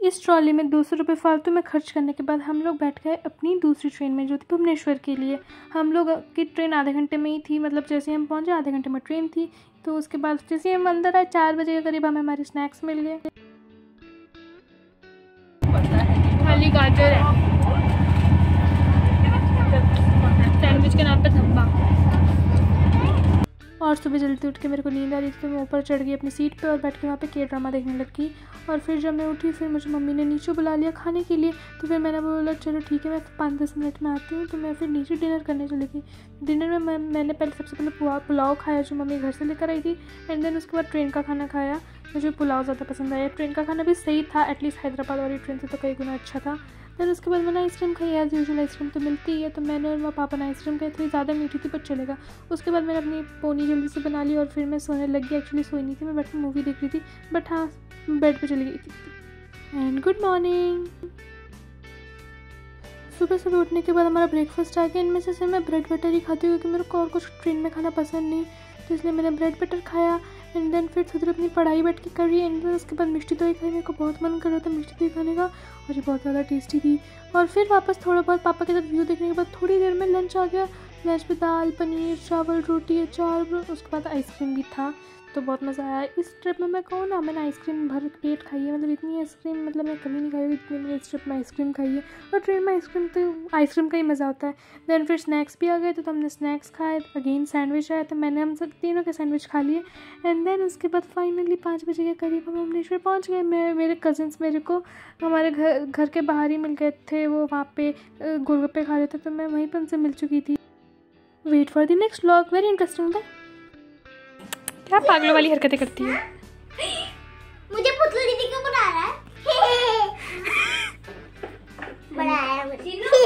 इस ट्रॉली में 200 रुपये फालतू में खर्च करने के बाद हम लोग बैठ गए अपनी दूसरी ट्रेन में, जो थी भुवनेश्वर के लिए। हम लोग की ट्रेन आधे घंटे में ही थी, मतलब जैसे हम पहुँचे आधे घंटे में ट्रेन थी। तो उसके बाद जैसे हम अंदर आए 4 बजे के करीब हमें हमारे स्नैक्स मिल गए। खाली गाजर है, सैंडविच के नाम पे धब्बा। और सुबह जल्दी उठ के मेरे को नींद आ रही थी, तो मैं ऊपर चढ़ गई अपनी सीट पे और बैठ के वहाँ पे के ड्रामा देखने लगी। और फिर जब मैं उठी फिर मुझे मम्मी ने नीचे बुला लिया खाने के लिए। तो फिर मैंने बोला चलो ठीक है, मैं 5-10 मिनट में आती हूँ। तो मैं फिर नीचे डिनर करने चली गई। डिनर में मैंने सबसे पहले पुलाव खाया, जो मम्मी घर से लेकर आई थी। एंड देन उसके बाद ट्रेन का खाना खाया। मुझे पुलाव ज़्यादा पसंद आया। ट्रेन का खाना भी सही था, एटलीस्ट हैदराबाद वाली ट्रेन से तो कई गुना अच्छा था। फिर उसके बाद मैंने आइसक्रीम खाई। एज यूजुअल आइसक्रीम तो मिलती ही है, तो मैंने और मेरे पापा ने आइसक्रीम खाई। थोड़ी ज़्यादा मीठी थी पर चलेगा। उसके बाद मैंने अपनी पोनी जल्दी से बना ली और फिर मैं सोने लग गई। एक्चुअली सोई नहीं थी, मैं बैठ के मूवी देख रही थी, बट हाँ बेड पे चली गई थी। And good morning. सुबह उठने के बाद हमारा ब्रेकफास्ट आ गया। इनमें से मैं ब्रेड बटर ही खाती हूँ, क्योंकि मेरे को और कुछ ट्रेन में खाना पसंद नहीं, तो इसलिए मैंने ब्रेड बटर खाया। एंड देन फिर थोड़ी देर अपनी पढ़ाई बैठ के करी। एंड देन उसके बाद मिष्टी दही खाई। मेरे को बहुत मन कर रहा था मिष्टी दही खाने का, और ये बहुत ज़्यादा टेस्टी थी। और फिर वापस थोड़ा बहुत पापा के साथ व्यू देखने के बाद थोड़ी देर में लंच आ गया। लंच में दाल, पनीर, चावल, रोटी, अचार, उसके बाद आइसक्रीम भी था। तो बहुत मज़ा आया। इस ट्रिप में मैं कहूँ ना, मैंने आइसक्रीम भर पेट खाई है। मतलब इतनी आइसक्रीम मतलब मैं कभी नहीं खाई हुई जितनी मैंने इस ट्रिप में आइसक्रीम खाई है। और ट्रेन में आइसक्रीम का ही मज़ा होता है। देन फिर स्नैक्स भी आ गए, तो हमने स्नैक्स खाए। अगेन सैंडविच आया, तो मैंने हम सब तीनों के सैंडविच खा लिए। एंड देन उसके बाद फाइनली 5 बजे के करीब हम भुवनेश्वर पहुँच गए। मेरे कज़न्स मेरे को हमारे घर के बाहर ही मिल गए थे। वो वहाँ पे गोलगप्पे खा रहे थे, तो मैं वहीं पर उनसे मिल चुकी थी। Wait for the next vlog, very interesting था। क्या पागलों वाली हरकतें करती है। मुझे पुतलू दीदी को बुला रहा है। बुलाया मुझे।